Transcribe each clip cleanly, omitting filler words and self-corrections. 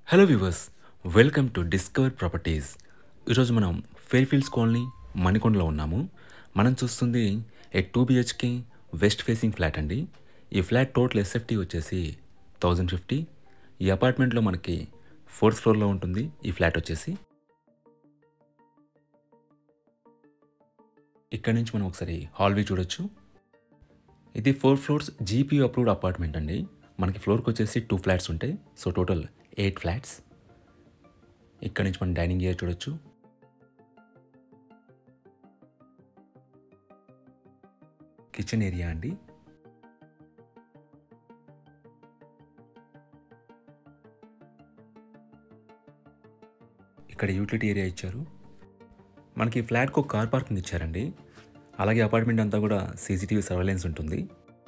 Hello viewers, welcome to Discover Properties. ఈరోజు మనం Fairfields colony మణికొండలో ఉన్నాము. మనం చూస్తుంది a 2 BHK west facing flat అండి. ఈ ఫ్లాట్ టోటల్ ఎస్ఎఫ్టీ వచ్చేసి 1050. ఈ అపార్ట్మెంట్లో మనకి 4th ఫ్లోర్లో ఉంటుంది ఈ ఫ్లాట్ వచ్చేసి. ఇక్కడ నుంచి మనం ఒకసారి హాల్వీ చూడొచ్చు. ఇది 4 floors జీపీ అప్రూవ్డ్ అపార్ట్మెంట్ అండి. మనకి ఫ్లోర్కి వచ్చేసి 2 ఫ్లాట్స్ ఉంటాయి. So total 8 flats. ఇక్కడ నుంచి మనం డైనింగ్ ఏరియా చూడొచ్చు. కిచెన్ ఏరియా అండి. ఇక్కడ యూటిలిటీ ఏరియా ఇచ్చారు. మనకి ఫ్లాట్కు ఒక కార్ పార్కింగ్ ఇచ్చారండి. అలాగే అపార్ట్మెంట్ అంతా కూడా CCTv సర్వేలెన్స్ ఉంటుంది.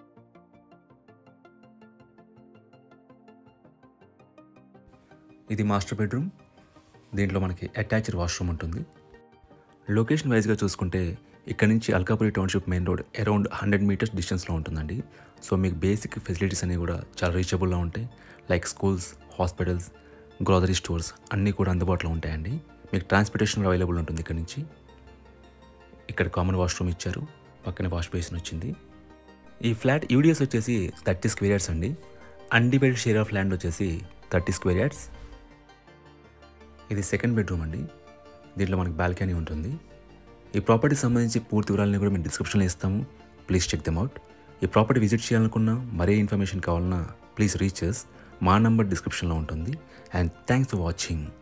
ఇది మాస్టర్ బెడ్రూమ్. దీంట్లో మనకి అటాచ్డ్ వాష్రూమ్ ఉంటుంది. లొకేషన్ వైజ్గా చూసుకుంటే ఇక్కడ నుంచి Alkapuri township main road around 100 meters డిస్టెన్స్లో ఉంటుందండి. సో మీకు బేసిక్ ఫెసిలిటీస్ అనేవి కూడా చాలా రీచబుల్గా ఉంటాయి. Like schools, hospitals, grocery stores అన్నీ కూడా అందుబాటులో ఉంటాయండి. మీకు ట్రాన్స్పోర్టేషన్ అవైలబుల్ ఉంటుంది ఇక్కడ నుంచి. ఇక్కడ కామన్ వాష్రూమ్ ఇచ్చారు, పక్కనే వాష్ బేసిన్ వచ్చింది. ఈ ఫ్లాట్ యూడిఎస్ వచ్చేసి 30 square yards అండి. అన్డివైడెడ్ షేర్ ఆఫ్ ల్యాండ్ వచ్చేసి 30 square yards. ఇది సెకండ్ బెడ్రూమ్ అండి. దీంట్లో మనకి బాల్కనీ ఉంటుంది. ఈ ప్రాపర్టీకి సంబంధించి పూర్తి వివరాలని కూడా మేము డిస్క్రిప్షన్లో ఇస్తాము. Please check them out. ఈ ప్రాపర్టీ విజిట్ చేయాలనుకున్నా, మరే ఇన్ఫర్మేషన్ కావాలన్నా ప్లీజ్ రీచ్ us. మా నంబర్ డిస్క్రిప్షన్లో ఉంటుంది. And thanks for watching.